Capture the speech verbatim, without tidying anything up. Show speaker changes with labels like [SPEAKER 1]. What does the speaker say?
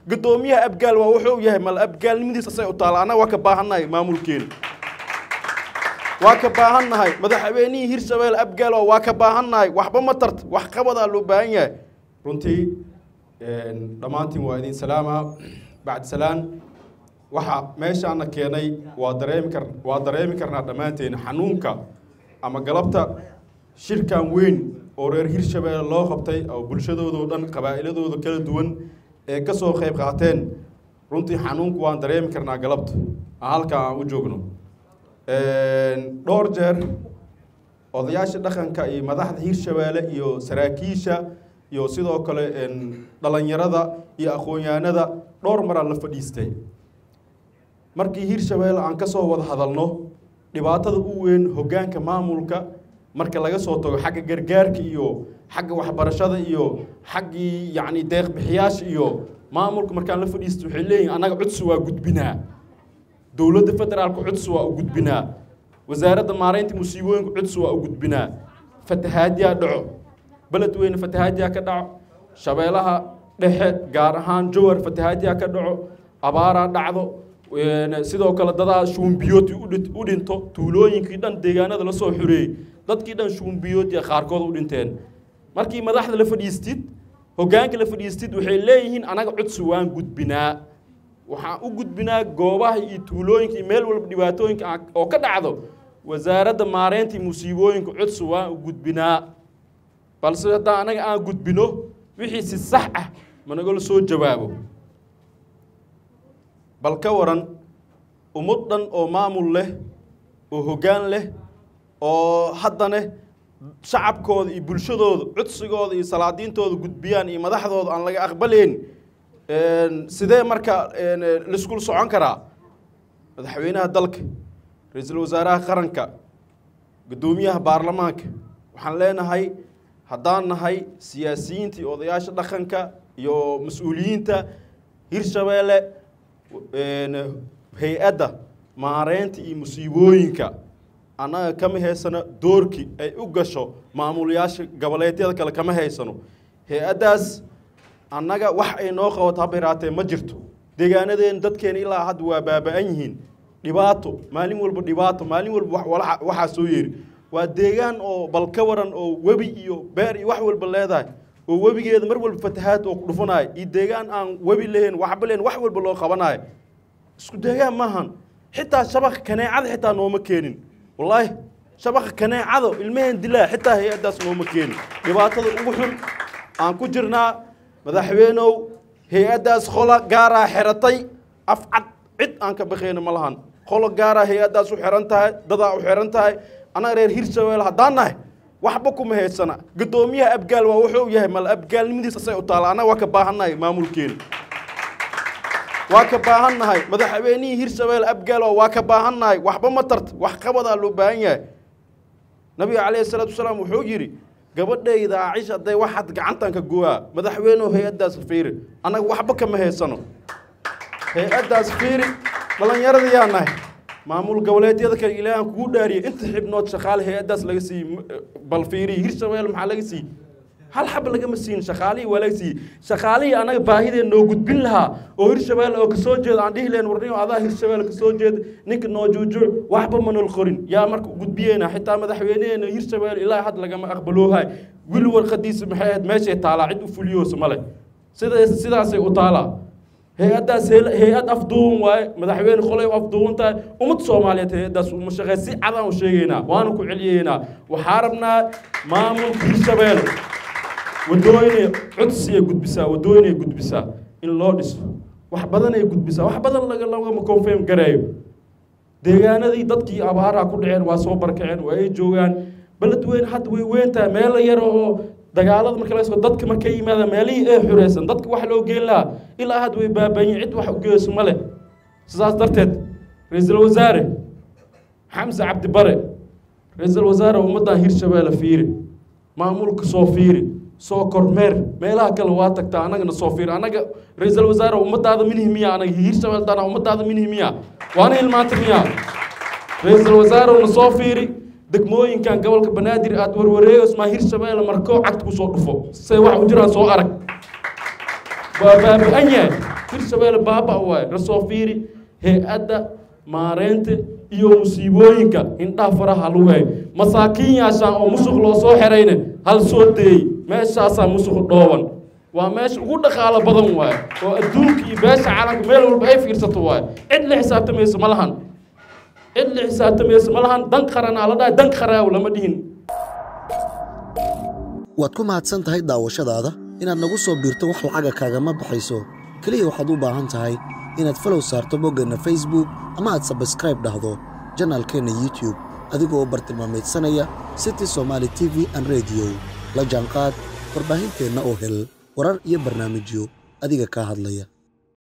[SPEAKER 1] قدوميها أبقال ووحو يهي مال أبقال نمدي سسي أطالع أنا وكباهناي مامول كين وكباهناي مدحويني هيرشبيل أبقال وكباهناي وحبا مطرت وحقبضا لوبانيا runtii dhamaantiin waa idin salaama bacd salaan waxa meeshaana keenay waa dareemi kar waa dareemi karnaa dhamaanteen xanuunka ama galabta shirkan weyn oo reer Hirshabeelle loo qabtay oo bulshadooda oo dhan qabaa'iladooda kala duwan ee ka soo qayb qaateen runtii xanuunku waan dareemi karnaa galabta halka aan u joogno een dhowr jeer odayaasha dhaqanka iyo madaxda Hirshabeelle iyo saraakiisha iyo sidoo kale in dhalinyarada iyo aqoonyahanada dhowr mar la fadhiistay markii Hirshabeelle aan ka soo wada hadalno dhibaatada u weyn hoggaanka maamulka marka laga soo tago xagga gargaarka iyo xagga waxbarashada iyo xaggi yaani deeq bixiyaasha iyo maamulka markaan la fadhiisto waxay leeyihiin anaga codsi waa gudbinaa dawladda federaalka codsi waa u gudbinaa wasaaradda maareynta musiibooyinka codsi waa u gudbinaa fatahaadiya dhaco بلد وين فتحاتها كدعو شبيلها دحه gaar ahaan jowar فتحاتها كدعو abaara dhacdo sidoo kale dada shumbiyooti u dhinto tuulooyinkii dhan deegaanada la soo xureeyay dadkii dhan shumbiyooti qaarkood u dhinteen markii madaxda la fadhiistid hoggaanka la fadhiistid waxay leeyihiin anaga codsi waan gudbinaa waxaan u gudbinaa goobaha iyo tuulooyinka meel walba dhibaatooyinka oo ka dhacdo wasaaradda maareynta musiibooyinka codsi waan u gudbinaa balse hadda anaga aan gudbino wixii si sax ah managa soo jawaabo bal ka waran ummadan oo maamul leh oo hoggaan leh oo haddana shacabkooda iyo bulshadooda codsigooda iyo salaadiintooda gudbiyaan iyo madaxdooda aan laga aqbalayn een sidee marka la isku socon karaa madaxweynaha dalka ra'iisul wasaaraha qaranka gudoomiyaha baarlamaanka waxaan leenahay haddaan nahay siyaasiyiinta iyo odayaasha dhaqanka iyo mas'uuliyiinta Hirshabeelle een hay'adda maareynta iyo musiibooyinka anaga kama heysano doorkii ay u gasho maamulayaasha goboleedyada kale kama heysano hay'addaas anaga wax ay noo qabato habiraatay ma jirto deegaanadeen dadkeena ilaa had waa baaba'an yihiin dhibaato maalin walba dhibaato maalin walba waxa soo yeeri waa deegaan oo bal ka waran oo webi iyo beer iyo wax walba leedahay oo webigeeda mar walba fatahaad oo dhufanay iyo deegaan aan webi lahayn waxba leen wax walba loo qabanaay isku deegaan maahan xitaa shabaq kaneecada xitaa nooma keenin wallahi shabaq kaneecada ilmaheen dilaa xitaa hay'adaas nooma keenin dhibaatada ugu xun aan ku jirnaa madaxweynow hay'adaas qola gaara xiratay afcad cid aan ka baqayna ma lahan qola gaara hay'adaas u xiran tahay dada u xiran tahay أنا رير هيرشبيل هدانا وحبكم هيسنا قدوميها أبقال ووحو يهي مال أبقال نمدي سسي أطالع أنا وكباهناي مامول كين وكباهناي مدحويني هيرشبيل أبقال وكباهناي وحبا مطرت وحقبضا لوبانيا نبي عليه الصلاة والسلام وحو يري قبل إذا عيشة دي واحد قعنتان كقوها مدحوينو هي أدى سفيري أنا وحبكم هيسنا هي أدى سفيري بلان يرضي ياناي maamul goboleedyada kale ilaahan ku dhaariyo inta xibnood shaqaale hay'adaas laga sii balfiiri Hirshabeelle maxaa laga sii hal xab laga ma siin shaqaalii waa laga sii shaqaalii anaga baahideen noo gudbin lahaa oo Hirshabeelle oo ka soo jeeda aan dhihi leen warniyo adaa Hirshabeelle ka soo jeeda ninka noo juujuuc waxba ma nol qorin yaa marka gudbiyeena xitaa madaxweynaheena Hirshabeelle ilaa had laga ma aqbaloohay wili warqadiisa maxay ahayd meesha taala cid u fuliyo Soomaali sidaas sidaasay u taala hay'adaas hay'ad afduun waay madaxweyne qolay afduunta ummad Soomaaliyeed hay'adaas uma shaqeeysi cadaan u sheegayna waana ku celiyeena waxa rabnaa maamulka Hirshabeelle wadooyin codsi ay gudbisaa wadooyin ay gudbisaa in loo dhiso wax badan ay gudbisaa wax badan laga laga confirm gareeyo deegaanadii dadkii abaaraha ku dhaceen waa soo barkaceen waa ay joogaan balad weyn had way weyntaa meel yar oo dagaalada marka la soo dadka markay yimaadaan meelihii ay xureysan dadka wax loo geyn lahaa ilaa had way baabaayeen cid wax u geeso male sidaas darteed ra'iisul wasaare Xamza Cabdi Bare ra'iisul wasaare ummadda Hirshabeelle fiiri maamulka soo fiiri soo kormeer meelaha kale waa tagtaa anagana soo fiiri anaga ra'iisul wasaare ummaddaada minihimiya anaga Hirshabeelle dana ummaddaada minihimiya waana ilmaanta miya ra'iisul wasaare una soo fiiri degmooyinkan gobolka Banaadir aad warwareeyo isma Hirshabeelle markoo cagta ku soo dhufo say wax u jiraan soo arag baabaab anya hirshabeelle baaba waaye rasoo fiiri hay-adda maareynta iyo musiibooyinka indhaha faraha lagu hay masaakiin yaashaan oo musuq loo soo xerayna hal soo deeyey meeshaasaa musuq dhooban waa meesha ugu dhaqaalo badan waaye oo adduunka iyo beesha caalamka meel walba ay fiirsato waaye cid la xisaabtamayso ma lahan cid la xisaabtamayso ma lahan dan qaranaa la dhahay dan qaraaw lama dhihin
[SPEAKER 2] waad ku mahadsan tahay daawashadaada inaad nagu soo biirto wax lacaga kaagama baxayso kaliya waxaad u baahan tahay inaad follow saarto boggeenna Facebook ama aad subscribe dhahdo janaalkeena YouTube adigoo u bartilmaameedsanaya City Somali T V and Radio la jaanqaad warbaahinteena oo hel warar iyo barnaamijyo adiga ka hadlaya